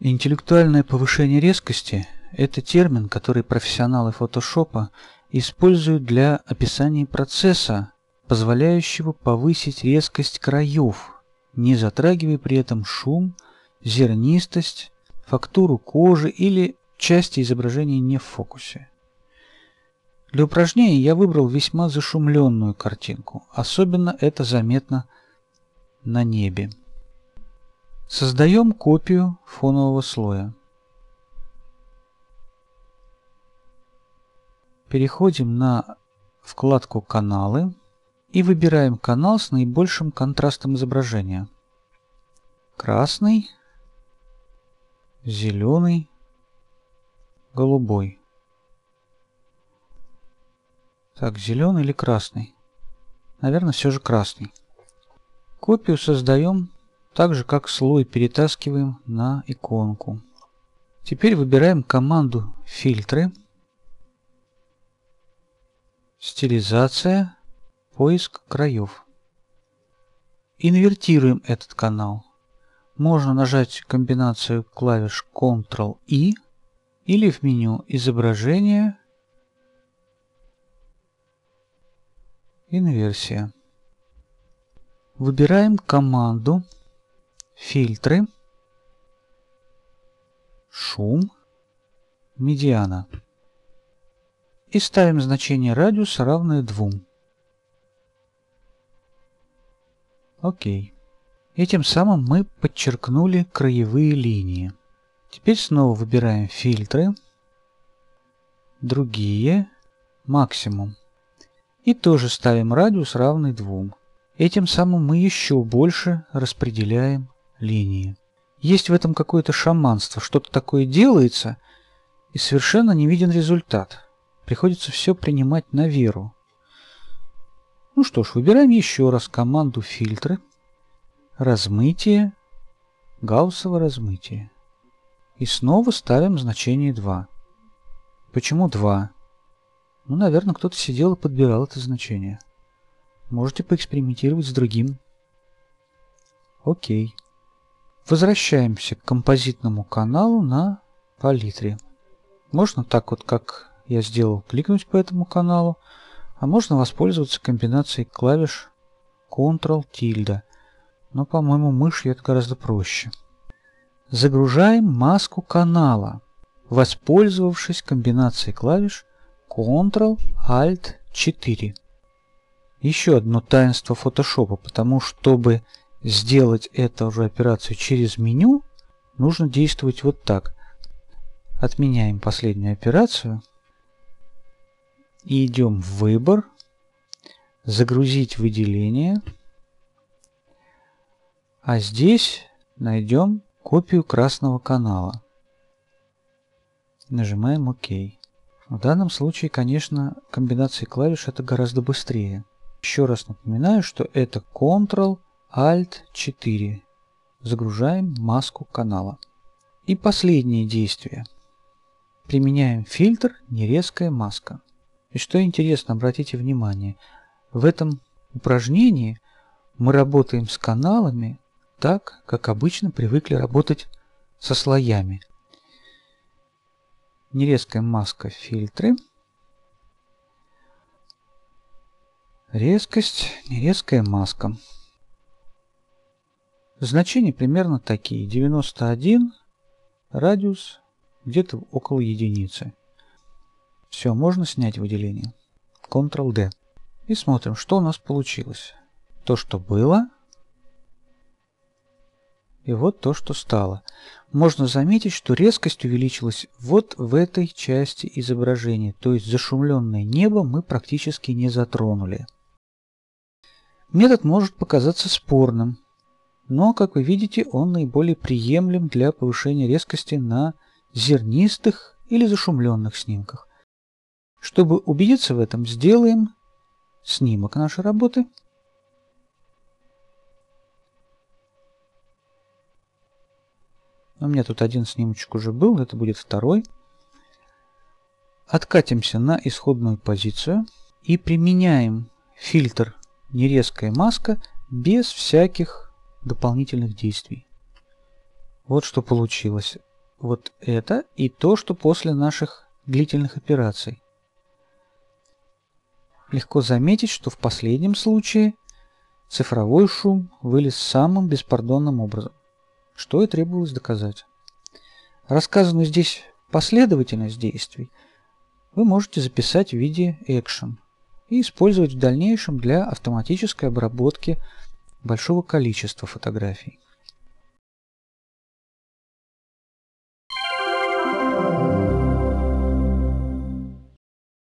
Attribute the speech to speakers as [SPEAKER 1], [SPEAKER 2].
[SPEAKER 1] Интеллектуальное повышение резкости – это термин, который профессионалы фотошопа используют для описания процесса, позволяющего повысить резкость краев, не затрагивая при этом шум, зернистость, фактуру кожи или части изображения не в фокусе. Для упражнения я выбрал весьма зашумленную картинку, особенно это заметно на небе. Создаем копию фонового слоя. Переходим на вкладку «Каналы» и выбираем канал с наибольшим контрастом изображения. Красный, зеленый, голубой. Так, зеленый или красный? Наверное, все же красный. Копию создаем так же, как слой перетаскиваем на иконку. Теперь выбираем команду «Фильтры», «Стилизация», «Поиск краев». Инвертируем этот канал. Можно нажать комбинацию клавиш Ctrl-I или в меню «Изображение», «Инверсия». Выбираем команду «Фильтры», «Шум», «Медиана» и ставим значение радиуса равное 2. Окей. Этим самым мы подчеркнули краевые линии. Теперь снова выбираем «Фильтры», «Другие», «Максимум» и тоже ставим радиус равный 2. Этим самым мы еще больше распределяем линии. Есть в этом какое-то шаманство, что-то такое делается, и совершенно не виден результат. Приходится все принимать на веру. Ну что ж, выбираем еще раз команду «Фильтры», «Размытие», «Гауссово размытие». И снова ставим значение 2. Почему 2? Ну, наверное, кто-то сидел и подбирал это значение. Можете поэкспериментировать с другим. Окей. Возвращаемся к композитному каналу на палитре. Можно так вот, как я сделал, кликнуть по этому каналу, а можно воспользоваться комбинацией клавиш Ctrl-tilde. Но, по-моему, мышью это гораздо проще. Загружаем маску канала, воспользовавшись комбинацией клавиш Ctrl-Alt-4. Еще одно таинство фотошопа, потому чтобы сделать эту же операцию через меню, нужно действовать вот так. Отменяем последнюю операцию и идем в выбор, загрузить выделение, а здесь найдем копию красного канала. Нажимаем ОК. В данном случае, конечно, комбинация клавиш это гораздо быстрее. Еще раз напоминаю, что это Ctrl-Alt-4. Загружаем маску канала. И последнее действие. Применяем фильтр «Нерезкая маска». И что интересно, обратите внимание, в этом упражнении мы работаем с каналами так, как обычно привыкли работать со слоями. Нерезкая маска, фильтры. Резкость, нерезкая маска. Значения примерно такие. 91, радиус где-то около единицы. Все, можно снять выделение. Ctrl-D. И смотрим, что у нас получилось. То, что было, и вот то, что стало. Можно заметить, что резкость увеличилась вот в этой части изображения. То есть зашумленное небо мы практически не затронули. Метод может показаться спорным, но, как вы видите, он наиболее приемлем для повышения резкости на зернистых или зашумленных снимках. Чтобы убедиться в этом, сделаем снимок нашей работы. У меня тут один снимочек уже был, это будет второй. Откатимся на исходную позицию и применяем фильтр «Нерезкая маска» без всяких дополнительных действий. Вот что получилось. вот это и то, что после наших длительных операций. Легко заметить, что в последнем случае цифровой шум вылез самым беспардонным образом, что и требовалось доказать. Рассказанную здесь последовательность действий вы можете записать в виде экшен и использовать в дальнейшем для автоматической обработки большого количества фотографий.